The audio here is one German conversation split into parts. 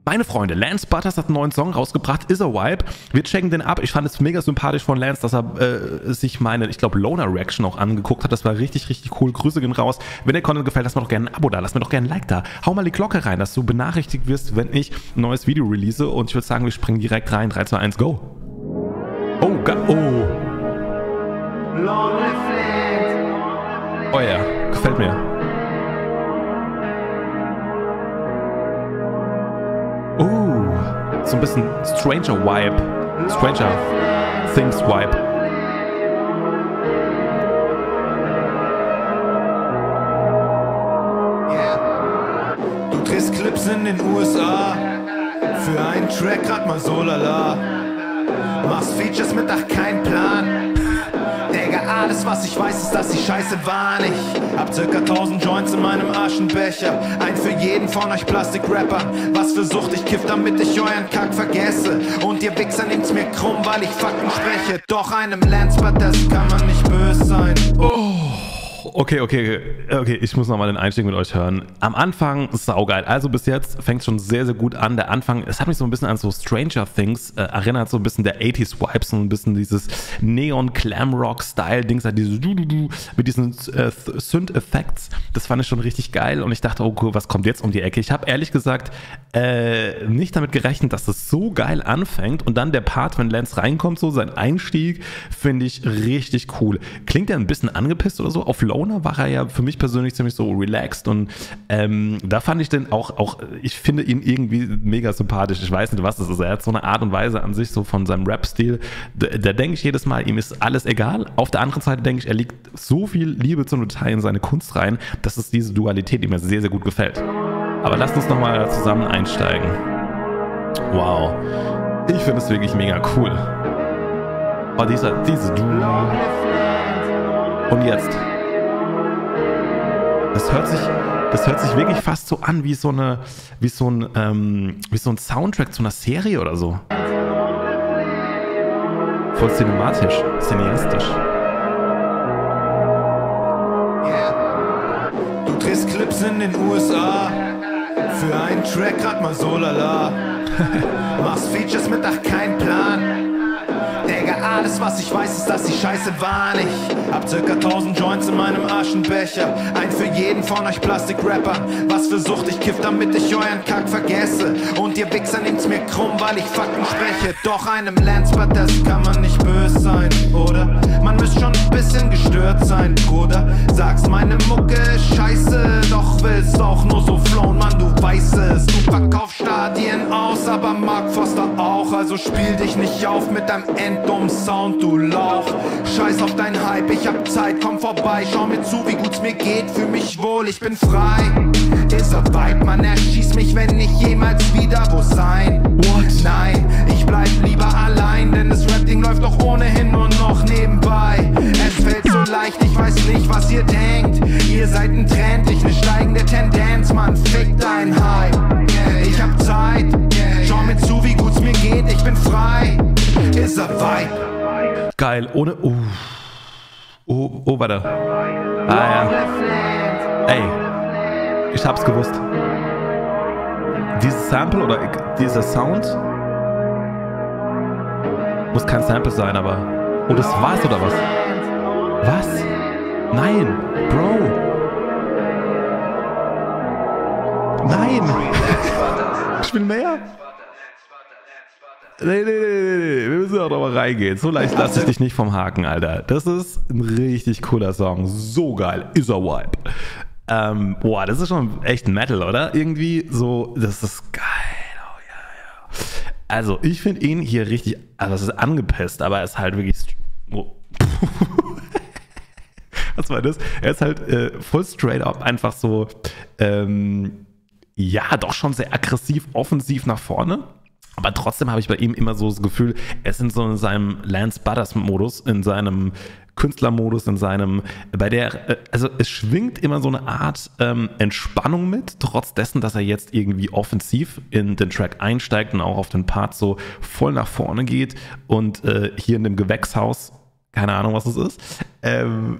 Meine Freunde, Lance Butters hat einen neuen Song rausgebracht, Is a Vibe. Wir checken den ab. Ich fand es mega sympathisch von Lance, dass er sich meine, ich glaube, Loner Reaction auch angeguckt hat. Das war richtig, richtig cool. Grüße gehen raus. Wenn der Content gefällt, lass mir doch gerne ein Abo da. Lass mir doch gerne ein Like da. Hau mal die Glocke rein, dass du benachrichtigt wirst, wenn ich ein neues Video release. Und ich würde sagen, wir springen direkt rein. 3, 2, 1, go. Oh, oh. Oh ja, gefällt mir. So ein bisschen Stranger Vibe. Stranger Things Vibe. Du drehst Clips in den USA. Für einen Track grad mal so lala. Machst Features mit ach kein Plan. Digga, alles was ich weiß ist, dass die Scheiße war nicht. Hab circa 1000 Joints in meinem Aschenbecher. Ein für jeden von euch Plastik-Rapper. Was für Sucht ich kiff, damit ich euren Kack vergesse. Und ihr Wichser nehmt's mir krumm, weil ich Fakten spreche. Doch einem Lance Butters kann man nicht böse sein. Okay, ich muss nochmal den Einstieg mit euch hören. Am Anfang saugeil. Also bis jetzt fängt es schon sehr, sehr gut an. Der Anfang, es hat mich so ein bisschen an so Stranger Things erinnert, so ein bisschen der 80s-Vibes, so ein bisschen dieses Neon-Glam-Rock-Style-Dings, mit diesen Synth-Effects. Das fand ich schon richtig geil und ich dachte, oh cool, was kommt jetzt um die Ecke? Ich habe ehrlich gesagt nicht damit gerechnet, dass das so geil anfängt und dann der Part, wenn Lance reinkommt, so sein Einstieg, finde ich richtig cool. Klingt er ein bisschen angepisst oder so? Auf Loner war er ja für mich persönlich ziemlich so relaxed und da fand ich den auch, ich finde ihn irgendwie mega sympathisch. Ich weiß nicht, was das ist. Er hat so eine Art und Weise an sich, so von seinem Rap-Stil. Da denke ich jedes Mal, ihm ist alles egal. Auf der anderen Seite denke ich, er legt so viel Liebe zum Detail in seine Kunst rein, dass es diese Dualität ihm sehr, sehr gut gefällt. Aber lasst uns nochmal zusammen einsteigen. Wow. Ich finde es wirklich mega cool. Oh, diese und jetzt. Das hört sich wirklich fast so an wie so ein Soundtrack zu einer Serie oder so. Voll cinematisch, cineastisch. Du drehst Clips in den USA. Für einen Track grad mal so lala. Machst Features mit ach kein Plan. Digga, alles was ich weiß ist, dass die Scheiße war nicht. Hab circa 1000 Joints in meinem Aschenbecher. Ein für jeden von euch Plastik-Rapper. Was für Sucht ich kiff, damit ich euren Kack vergesse. Und ihr Wichser nehmt's mir krumm, weil ich Fakten spreche. Doch einem Lance Butters kann man nicht böse sein, oder? Man müsste schon ein bisschen gestört sein, Bruder. Sagst meine Mucke ist scheiße, doch willst auch nur so flown, Mann, du weißt es. Du verkaufst Stadien aus, aber Mark Foster auch. Also spiel dich nicht auf mit deinem dummen Sound, du Lauch. Scheiß auf deinen Hype, ich hab Zeit, komm vorbei. Schau mir zu, wie gut's mir geht, fühl mich wohl, ich bin frei. Ist a Vibe, man erschießt mich, wenn ich jemals wieder wo sein. What? Nein, ich bleib lieber allein, denn das Rap-Ding läuft doch ohnehin nur noch nebenbei. Es fällt so leicht, ich weiß nicht, was ihr denkt. Ihr seid ein Trend, ich ne steigende Tendenz, man, fick dein Hype. Ich hab Zeit, schau mir zu, wie gut's mir geht, ich bin frei. Is a Vibe. Geil, ohne. Warte. Ah ja. Ey, ich hab's gewusst. Dieses Sample oder dieser Sound muss kein Sample sein, aber. Oh, das war's oder was? Was? Nein, Bro. Nein. Ich will mehr. Nee. Wir müssen auch noch mal reingehen. So leicht lasse ich dich nicht vom Haken, Alter. Das ist ein richtig cooler Song. So geil. Is a Vibe. Boah, das ist schon echt Metal, oder? Irgendwie so, das ist geil. Oh ja. Also, ich finde ihn hier richtig, also es ist angepisst, aber er ist halt wirklich. Oh. Was war das? Er ist halt voll straight up einfach so, ja, doch schon sehr aggressiv, offensiv nach vorne. Aber trotzdem habe ich bei ihm immer so das Gefühl, er ist in so seinem Lance Butters Modus, in seinem Künstlermodus, also es schwingt immer so eine Art Entspannung mit, trotz dessen, dass er jetzt irgendwie offensiv in den Track einsteigt und auch auf den Part so voll nach vorne geht und hier in dem Gewächshaus, keine Ahnung, was es ist,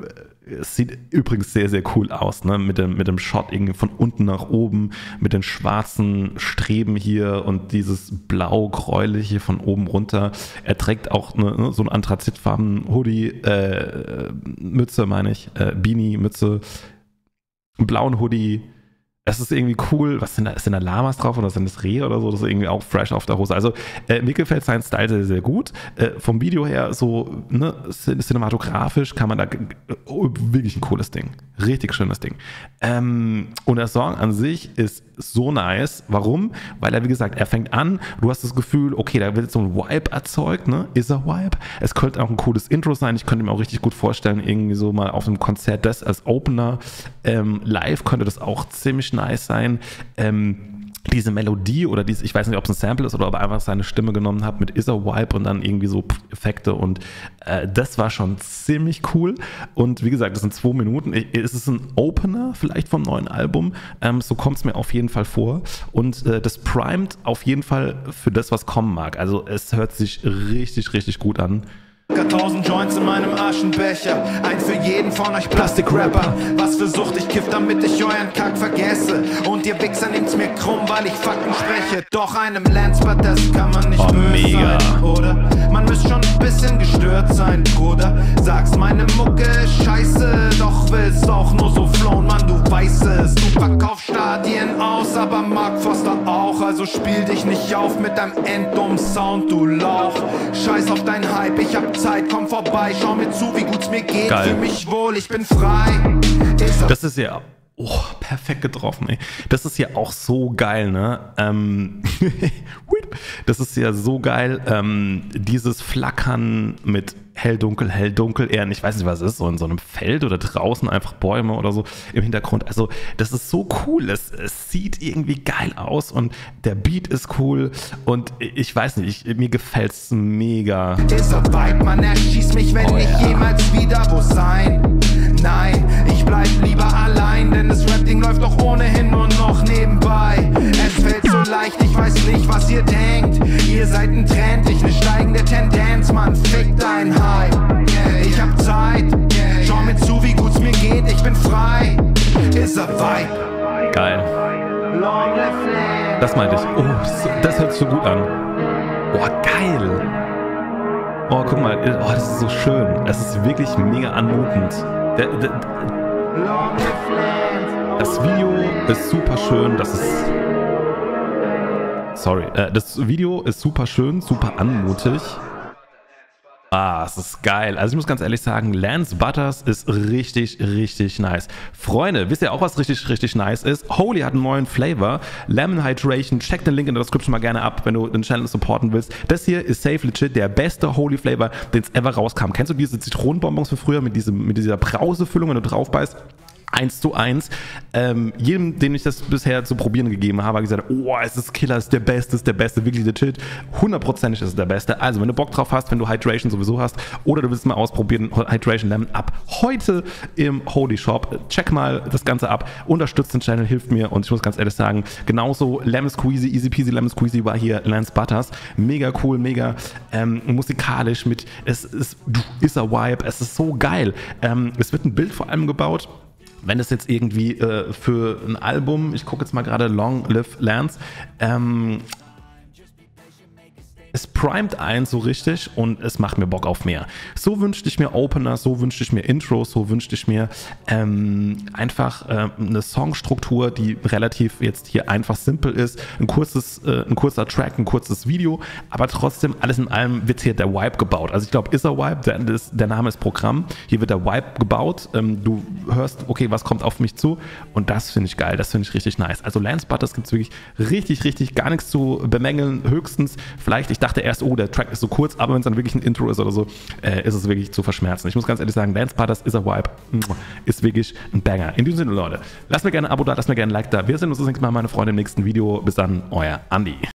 Es sieht übrigens sehr, sehr cool aus, ne? Mit dem Shot irgendwie von unten nach oben, mit den schwarzen Streben hier und dieses blau-gräuliche von oben runter. Er trägt auch so einen anthrazitfarbenen Hoodie, Mütze meine ich, Beanie-Mütze, einen blauen Hoodie. Das ist irgendwie cool. Was sind da? Sind da Lamas drauf oder sind das Rehe oder so? Das ist irgendwie auch fresh auf der Hose. Also mir gefällt sein Style sehr, sehr gut. Vom Video her so cinematografisch kann man da wirklich ein cooles Ding. Richtig schönes Ding. Und der Song an sich ist so nice. Warum? Weil er, wie gesagt, er fängt an, du hast das Gefühl, okay, da wird so ein Vibe erzeugt, ne? Ist er Vibe? Es könnte auch ein cooles Intro sein. Ich könnte mir auch richtig gut vorstellen, irgendwie so mal auf einem Konzert das als Opener. Live könnte das auch ziemlich nice sein. Diese Melodie oder ich weiß nicht, ob es ein Sample ist oder ob er einfach seine Stimme genommen hat mit Is a Vibe und dann irgendwie so Effekte und das war schon ziemlich cool und wie gesagt, das sind 2 Minuten. Es ist ein Opener vielleicht vom neuen Album, so kommt es mir auf jeden Fall vor und das primet auf jeden Fall für das, was kommen mag. Also es hört sich richtig, richtig gut an. 1000 Joints in meinem Aschenbecher, ein für jeden von euch Plastikrapper. Was für Sucht, ich kiff, damit ich euren Kack vergesse. Und ihr Wichser nehmt's mir krumm, weil ich Fakten spreche. Doch einem Lansbutt, das kann man nicht böse sein, oder? Man müsst schon ein bisschen gestört sein, Bruder. Sagst, meine Mucke ist scheiße, doch willst auch nur so flown, Mann, du weißt es. Du verkaufst Stadien aus, aber Mark Foster auch. Also spiel dich nicht auf mit deinem enddummen Sound, du Lauch. Scheiß auf dein Hype, ich hab Zeit, komm vorbei, schau mir zu, wie gut's mir geht. Geil. Fühl mich wohl, ich bin frei. Das ist ja perfekt getroffen, ey. Das ist ja auch so geil, ne? Das ist ja so geil. Dieses Flackern mit hell, dunkel, eher, ich weiß nicht, was es ist, so in so einem Feld oder draußen einfach Bäume oder so im Hintergrund. Also, das ist so cool. Es sieht irgendwie geil aus und der Beat ist cool und ich weiß nicht, mir gefällt's mega. Dieser Vibe, man erschießt mich, wenn ich jemals wieder wo sein. Nein, ich bleib lieber allein, denn das Rap-Ding läuft doch ohnehin nur noch nebenbei. Es fällt so leicht, ich weiß nicht, was ihr denkt. Ihr seid ein Trend, ich ne steigende Tendenz, man fickt ein Hype. Ich hab Zeit, schau mir zu, wie gut's mir geht, ich bin frei. Ist a Vibe. Geil. Das meinte ich. Oh, das hört sich so gut an. Oh, geil. Oh, guck mal. Oh, das ist so schön. Es ist wirklich mega anmutend. Das Video ist super schön. Das Video ist super schön, super anmutig. Es ist geil. Also ich muss ganz ehrlich sagen, Lance Butters ist richtig, richtig nice. Freunde, wisst ihr auch, was richtig, richtig nice ist? Holy hat einen neuen Flavor. Lemon Hydration. Check den Link in der Description mal gerne ab, wenn du den Channel supporten willst. Das hier ist safe legit der beste Holy Flavor, den es ever rauskam. Kennst du diese Zitronenbonbons von früher mit dieser Brausefüllung, wenn du drauf beißt? 1:1. Jedem, dem ich das bisher zu probieren gegeben habe, habe ich gesagt, oh, es ist Killer, es ist der Beste, wirklich legit. 100%ig ist es der Beste. Also, wenn du Bock drauf hast, wenn du Hydration sowieso hast oder du willst mal ausprobieren, Hydration Lemon ab heute im Holy Shop. Check mal das Ganze ab, unterstützt den Channel, hilft mir und ich muss ganz ehrlich sagen, genauso Lemon Squeezy, Easy Peasy Lemon Squeezy war hier Lance Butters. Mega cool, mega musikalisch mit, es ist a Vibe, es ist so geil. Es wird ein Bild vor allem gebaut. Wenn es jetzt irgendwie für ein Album, ich gucke jetzt mal gerade Long Live Lance, es primet ein so richtig und es macht mir Bock auf mehr. So wünschte ich mir Opener, so wünschte ich mir Intros, so wünschte ich mir einfach eine Songstruktur, die relativ jetzt hier einfach simpel ist. Ein kurzer Track, ein kurzes Video, aber trotzdem alles in allem wird hier der Vibe gebaut. Also ich glaube, ist a Vibe, der Name ist Programm. Hier wird der Vibe gebaut. Du hörst, okay, was kommt auf mich zu und das finde ich geil, das finde ich richtig nice. Also Lance Butters gibt es wirklich richtig, richtig gar nichts zu bemängeln. Höchstens vielleicht, ich dachte erst, oh, der Track ist so kurz, aber wenn es dann wirklich ein Intro ist oder so, ist es wirklich zu verschmerzen. Ich muss ganz ehrlich sagen, Lance Butters ist a Vibe, ist wirklich ein Banger. In diesem Sinne, Leute, lasst mir gerne ein Abo da, lasst mir gerne ein Like da. Wir sehen uns das nächste Mal, meine Freunde, im nächsten Video. Bis dann, euer Andi.